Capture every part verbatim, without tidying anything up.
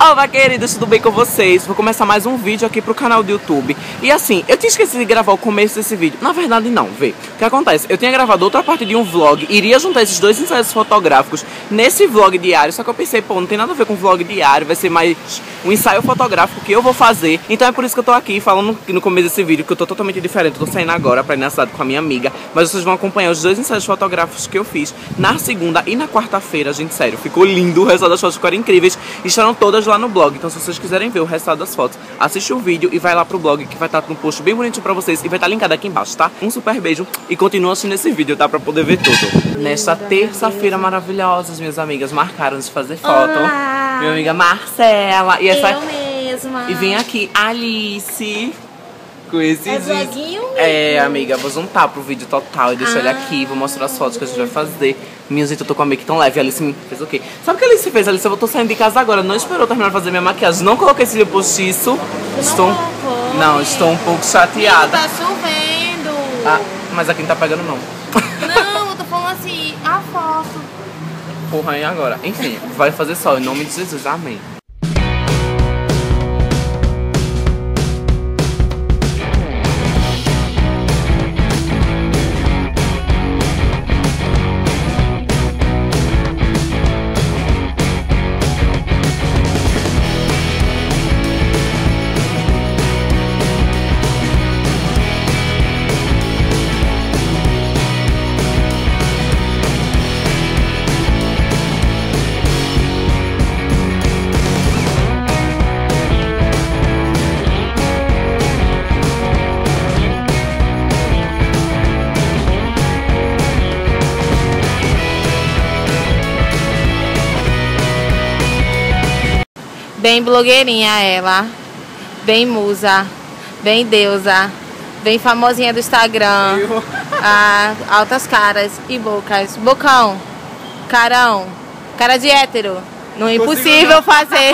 Olá, queridos, tudo bem com vocês? Vou começar mais um vídeo aqui pro canal do YouTube. E assim, eu tinha esquecido de gravar o começo desse vídeo. Na verdade não, vê. O que acontece? Eu tinha gravado outra parte de um vlog, iria juntar esses dois ensaios fotográficos nesse vlog diário. Só que eu pensei, pô, não tem nada a ver com vlog diário, vai ser mais um ensaio fotográfico que eu vou fazer. Então é por isso que eu tô aqui falando no começo desse vídeo, que eu tô totalmente diferente. Eu tô saindo agora pra ir na cidade com a minha amiga, mas vocês vão acompanhar os dois ensaios fotográficos que eu fiz na segunda e na quarta-feira. Gente, sério, ficou lindo, o resultado das fotos ficaram incríveis. Estarão todas lá no blog, então se vocês quiserem ver o resultado das fotos, assiste o vídeo e vai lá pro blog, que vai estar no post bem bonitinho pra vocês e vai estar linkado aqui embaixo, tá? Um super beijo e continua assistindo esse vídeo, tá? Pra poder ver tudo. Nesta terça-feira maravilhosa, as minhas amigas marcaram de fazer foto. Olá. Minha amiga Marcela e essa... Eu mesma. E vem aqui Alice com esses... É vloguinho mesmo. É, amiga, vou juntar pro vídeo total e deixar ah. ele aqui, vou mostrar as fotos que a gente vai fazer. Minha gente, eu tô com a make tão leve. A Alice me fez o quê? Sabe o que a Alice fez? A Alice, eu tô saindo de casa agora, não esperou terminar de fazer minha maquiagem. Não coloquei esse postiço. Estou... Não, não, estou um pouco chateada. Tá chovendo. Ah, mas aqui não tá pegando, não. Não, eu tô falando assim, a foto. Porra, e agora? Enfim, vai fazer sol, em nome de Jesus, amém. Bem blogueirinha ela, bem musa, bem deusa, bem famosinha do Instagram, ah, altas caras e bocas, bocão, carão, cara de hétero, não é impossível fazer.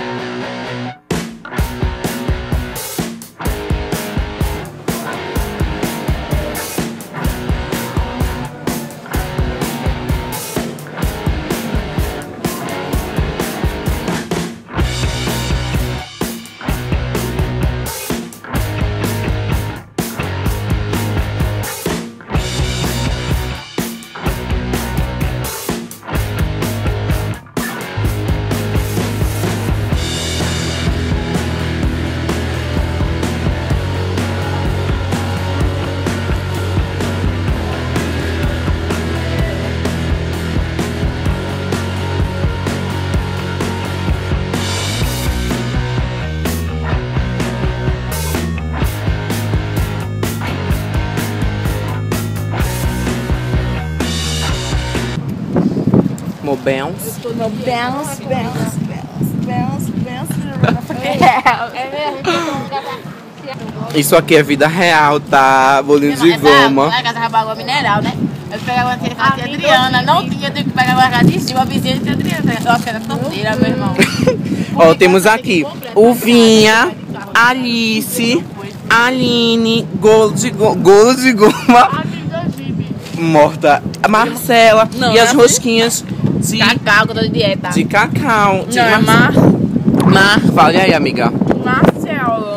Mobels. Mobels, bels, bels, bels, é mesmo. Isso aqui é vida real, tá? Bolinho de goma. Na casa da água mineral, né? Eu pegava uma tia Adriana, não tinha, eu tinha que pegar uma casa de Silva, a vizinha de Adriana. Eu acho que era torteira, meu irmão. Ó, temos aqui Uvinha, Alice, Aline, Golo de Goma, Golo de Goma, morta, Marcela não, e as assim? rosquinhas de Cacau, que eu tô de dieta. De cacau. De não, é Mar... Mar... Fale aí, amiga. Marcela.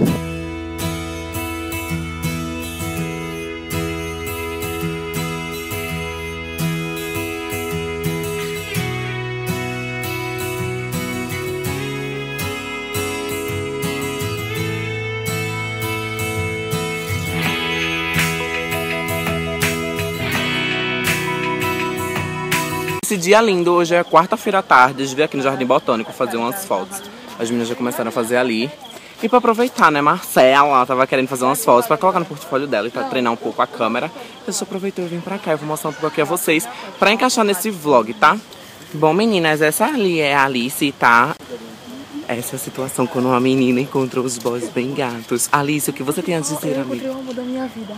Esse dia lindo, hoje é quarta-feira à tarde, a gente veio aqui no Jardim Botânico fazer umas fotos. As meninas já começaram a fazer ali. E pra aproveitar, né, Marcela tava querendo fazer umas fotos pra colocar no portfólio dela e pra treinar um pouco a câmera. Eu só aproveitei e vim pra cá, eu vou mostrar um pouco aqui a vocês pra encaixar nesse vlog, tá? Bom, meninas, essa ali é a Alice, tá? Essa é a situação quando uma menina encontrou os boys bem gatos. Alice, o que você tem a dizer, amiga? Eu encontrei o amor da minha vida.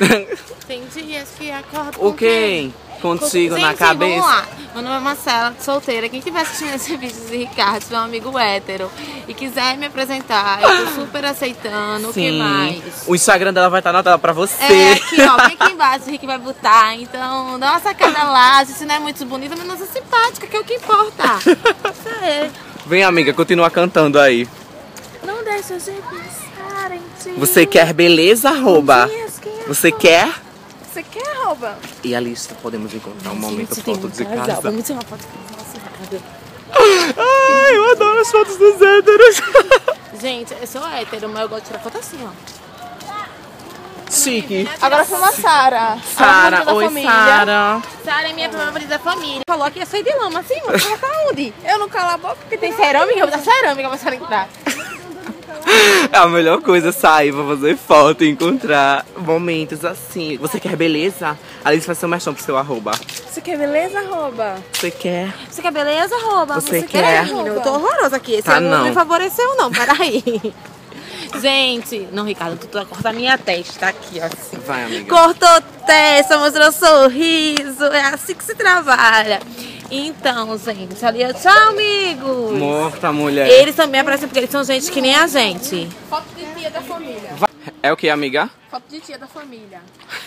Tem dias que acordo O quê? Contigo Gente, na cabeça? Vamos lá. Meu nome é Marcela, solteira. Quem estiver assistindo esse vídeo de Ricardo, se é um amigo hétero e quiser me apresentar, eu tô super aceitando. O que mais? O Instagram dela vai estar na tela pra você. É, aqui, ó, bem aqui embaixo, o Rick vai botar. Então, dá uma sacada lá. Se não é muito bonita, mas não é simpática, que é o que importa. Isso aí. Vem, amiga, continua cantando aí. Não deixa de pensar em ti. Você quer beleza, arroba? Você quer? Você quer, arroba? E a lista, podemos encontrar um momento Gente, tem foto um de casal. casa. Vamos tirar uma foto com o nosso Ai, eu adoro as fotos dos héteros. Gente, eu sou hétero, mas eu gosto de tirar foto assim, ó. Chique. Agora foi uma Sara. Sara, oi Sara. Sara é minha favorita da família. Falou que ia sair de lama assim, mas ela tá onde? Eu não calo a boca porque tem cerâmica, eu vou dar cerâmica pra Sara entrar. É a melhor coisa, sair pra fazer foto e encontrar momentos assim. Você quer beleza? Alice vai ser um merchan pro seu arroba. Você quer beleza, arroba? Você quer? Você quer beleza, arroba? Você quer? Menino, eu tô horrorosa aqui. Esse Tá, não não. me favoreceu, não. Peraí. Gente, não, Ricardo, tu vai cortar minha testa aqui, ó. Assim. Vai, amiga. Cortou testa, mostrou sorriso. É assim que se trabalha. Então, gente, ali, ó. Tchau, amigos. Morta, mulher. Eles também aparecem porque eles são gente que nem a gente. Foto de tia da família. É o que, amiga? Foto de tia da família.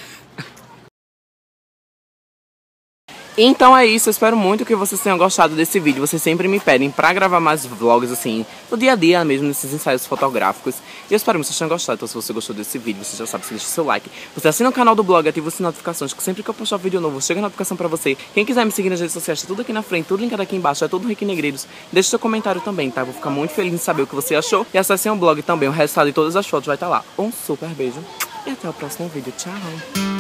Então é isso, eu espero muito que vocês tenham gostado desse vídeo. Vocês sempre me pedem pra gravar mais vlogs assim, no dia a dia mesmo, nesses ensaios fotográficos. E eu espero que vocês tenham gostado. Então se você gostou desse vídeo, você já sabe, você deixa o seu like. Você assina o canal do blog, ativa as notificações, que sempre que eu postar um vídeo novo, chega a notificação pra você. Quem quiser me seguir nas redes sociais, tá tudo aqui na frente, tudo linkado aqui embaixo, é tudo Rick Negreiros. Deixa seu comentário também, tá? Vou ficar muito feliz em saber o que você achou. E acessem o blog também, o resultado de todas as fotos vai estar lá. Um super beijo e até o próximo vídeo. Tchau!